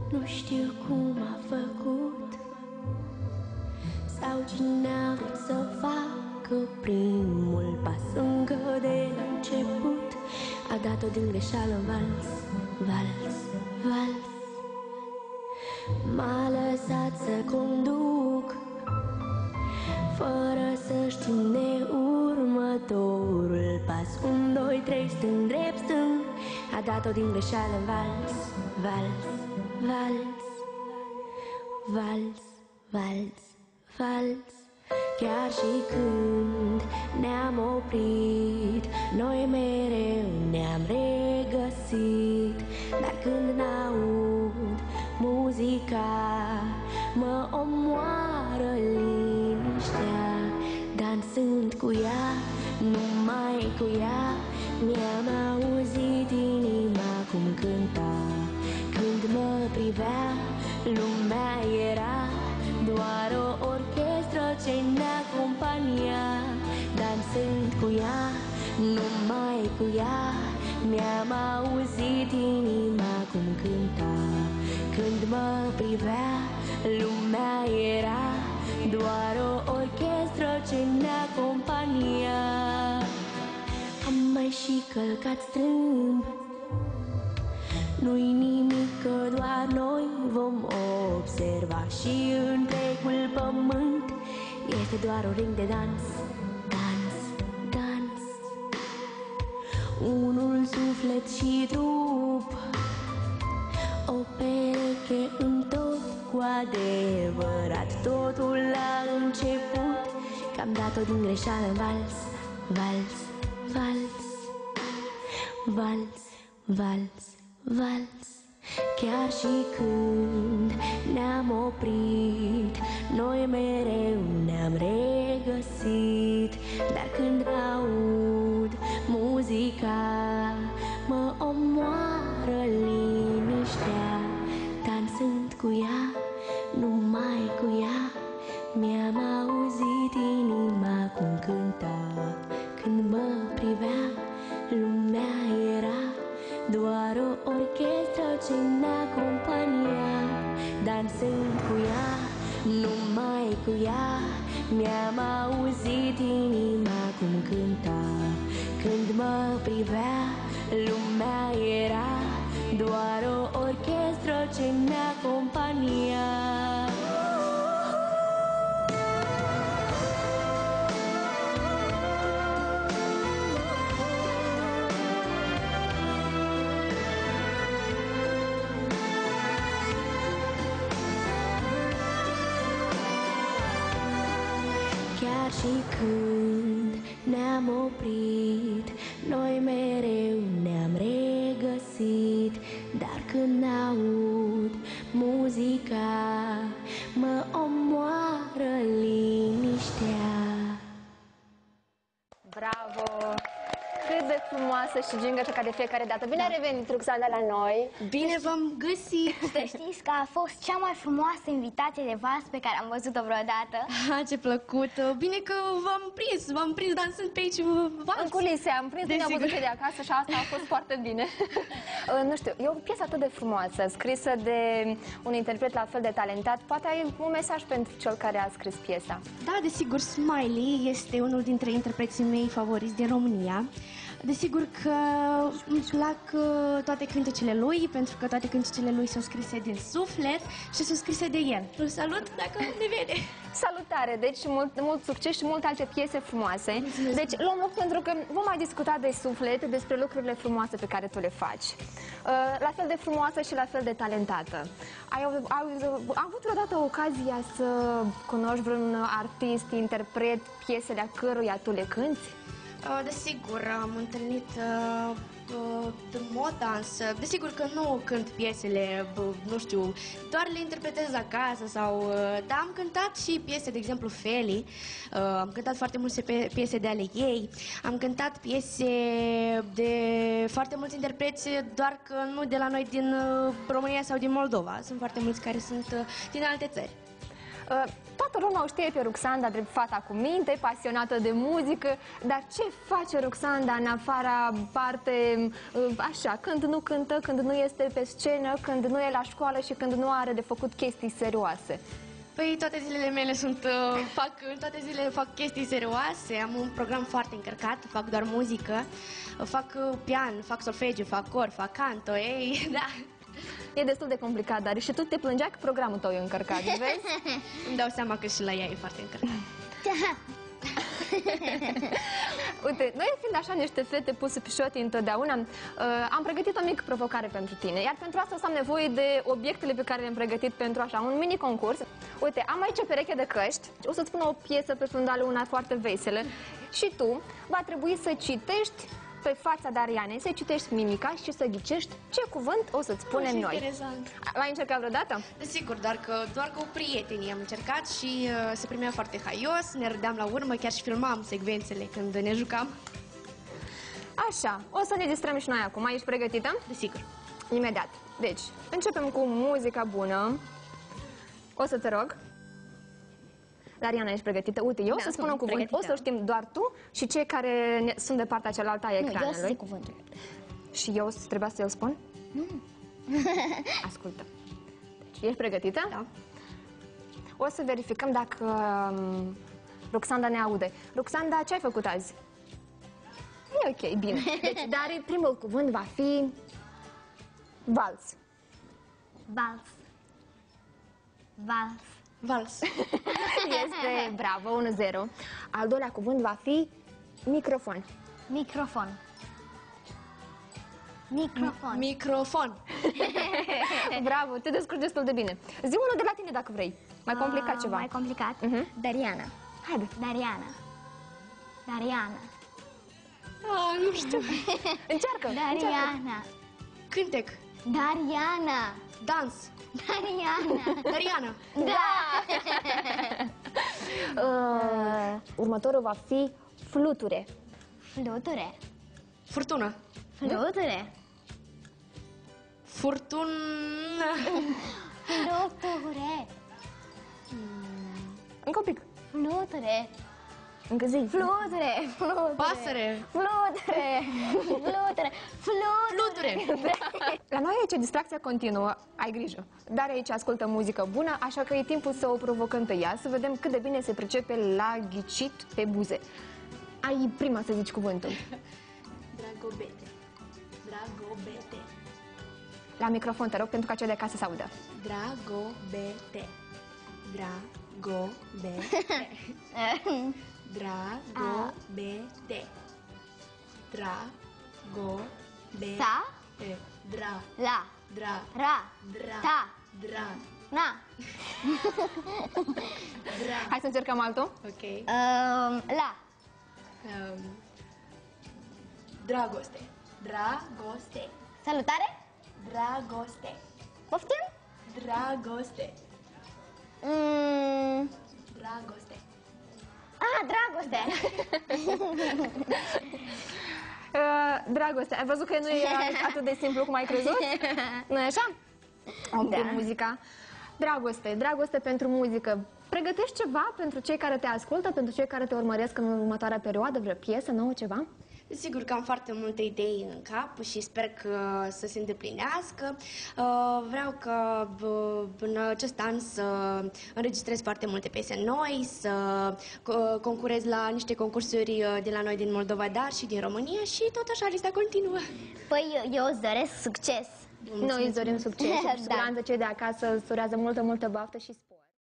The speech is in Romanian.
nu știu cum a făcut sau cine a vrut să facă primul pas. Încă de la început a dat-o din greșeală în vals, vals, vals. M-a lăsat să conduc fără să știe următorul pas. 1, 2, 3, stâng, drept, stâng. A dat-o din greșeală în vals, vals, vals, vals, vals, vals. Chiar și când ne-am oprit, noi mereu ne-am regăsit. Dar când n-aud muzica, mă omoară liniștea. Dansând cu ea, numai cu ea, mi-am auzit inima cum cânta. Când mă privea, lumea era doar o orchestră ce ne acompania. Dansând cu ea, numai cu ea, mi-am auzit inima cum cânta. Când mă privea, lumea era doar o orchestră ce ne acompania. Am mai și călcat strâmb, nu-i nimic că doar noi vom observa. Și întregul pământ este doar un ring de dans, dans, dans. Unul suflet și trup, o pereche în tot, cu adevărat totul a început. Că am dat-o din greșeală în vals, vals, vals, vals, vals, vals. Chiar și când ne-am oprit, noi mereu ne-am regăsit. Dar când aud muzica, mă omoară liniștea. Dansând cu ea, numai cu ea, mi-am auzit inima cum cânta. Când mă privea, lumea era doar o orchestră ce ne acompania. Dansând cu ea, numai cu ea, mi-am auzit inima cum cânta. Când mă privea, lumea era doar o orchestră ce ne acompania. Chiar și când ne-am oprit, noi mereu ne-am regăsit. Dar când aud muzica, mă omoară liniștea. Bravo! Cât de frumoasă și gingașă ca de fiecare dată. Bine ai revenit, Roxana, la noi. Bine v-am găsit! Să știți că a fost cea mai frumoasă invitație de vas pe care am văzut-o vreodată. Ha, ce plăcut! Bine că v-am prins dansând pe aici vas. În culise am prins, ne-am văzut de acasă și asta a fost foarte bine. Nu știu, e o piesă atât de frumoasă, scrisă de un interpret la fel de talentat. Poate ai un mesaj pentru cel care a scris piesa. Da, desigur, Smiley este unul dintre interpreții mei favoriți din România. Desigur că îmi plac toate cântecele lui, pentru că toate cântecele lui sunt scrise din suflet și sunt scrise de el. Îl salut dacă ne vede! Salutare! Deci mult succes și multe alte piese frumoase. Mulțumesc. Deci luăm loc pentru că vom mai discuta de suflet, despre lucrurile frumoase pe care tu le faci. La fel de frumoasă și la fel de talentată. Ai avut vreodată ocazia să cunoști vreun artist, interpret, piesele a căruia tu le cânti? Desigur, am întâlnit în mod dans. Desigur că nu cânt piesele, nu știu, doar le interpretez acasă sau... Dar am cântat și piese, de exemplu, Feli. Am cântat foarte multe piese de ale ei. Am cântat piese de foarte mulți interpreți, doar că nu de la noi din România sau din Moldova. Sunt foarte mulți care sunt din alte țări. Toată lumea o știe pe Ruxanda drept fata cu minte, pasionată de muzică, dar ce face Ruxanda în afara parte, așa, când nu cântă, când nu este pe scenă, când nu e la școală și când nu are de făcut chestii serioase? Păi toate zilele mele toate zilele fac chestii serioase, am un program foarte încărcat, fac doar muzică, fac pian, fac solfegiu, fac cor, fac canto, ei, da. E destul de complicat, dar și tu te plângeai că programul tău e încărcat, vezi? Îmi dau seama că și la ea e foarte încărcat. Uite, noi fiind așa niște fete puse pe șotii întotdeauna, am pregătit o mică provocare pentru tine, iar pentru asta o să am nevoie de obiectele pe care le-am pregătit pentru așa un mini concurs. Uite, am aici o pereche de căști, o să-ți pun o piesă pe fundal, una foarte veselă, și tu va trebui să citești pe fața Darianei, să citești mimica și să ghicești ce cuvânt o să-ți spunem noi. Interesant. L-ai încercat vreodată? Desigur, doar că cu prietenii am încercat și se primea foarte haios, ne râdeam la urmă, chiar și filmam secvențele când ne jucam. Așa, o să ne distrăm și noi acum. Ești pregătită? Desigur. Imediat. Deci, începem cu muzica bună. O să te rog. Dariana, ești pregătită? Uite, eu o să spun un cuvânt, o să știm doar tu și cei care sunt de partea cealaltă a ecranului. Eu să zic cuvântul. Și eu trebuia să-l spun? Ascultă. Deci, ești pregătită? Da. O să verificăm dacă Ruxanda ne aude. Ruxanda, ce ai făcut azi? E ok, bine. Deci, dar primul cuvânt va fi vals. Vals. Vals. Vals. Este bravo, 1-0. Al doilea cuvânt va fi microfon. Microfon. Microfon. Microfon. Bravo, te descurci destul de bine. Zi unul de la tine dacă vrei. Mai complicat ceva. Mai complicat? Dariana. Haide. Dariana. Dariana. Nu știu. Încearcă. Dariana. Cântec. Dariana. Dans. Dariana. Dariana. Da! Următorul va fi fluture. Fluture. Furtună. Fluture. Furtună. Fluture. Încă un pic. Fluture. Încă zi. Fluture. Fluture. Pasăre. Fluture. Fluture. Fluture. La noi aici distracția continuă, ai grijă. Dar aici ascultă muzică bună, așa că e timpul să o provocăm pe ea, să vedem cât de bine se pricepe la ghicit pe buze. Ai prima să zici cuvântul. Dragobete. Dragobete. La microfon, te rog, pentru ca cei de acasă să audă. Dragobete. Dragobete. Dragobete. Dragobete. Sa. Dra. La. Dra. Ra. Dra. Ta. Dra. Na. Hai să încercăm altul. Ok. La. Dragoste. Dragoste. Salutare. Dragoste. Poftim? Dragoste. Dragoste. Dragoste. Dragoste, ai văzut că nu e atât de simplu cum ai crezut? Nu e așa? Da. Muzica. Dragoste, dragoste pentru muzică. Pregătești ceva pentru cei care te ascultă, pentru cei care te urmăresc în următoarea perioadă, vreo piesă nouă, ceva? Sigur că am foarte multe idei în cap și sper că să se îndeplinească. Vreau că în acest an să înregistrez foarte multe piese noi, să concurez la niște concursuri de la noi din Moldova, dar și din România și tot așa lista continuă. Păi eu îți doresc succes. Noi îți dorim succes și cu Da. siguranță cei de acasă îți urează multă baftă și spor.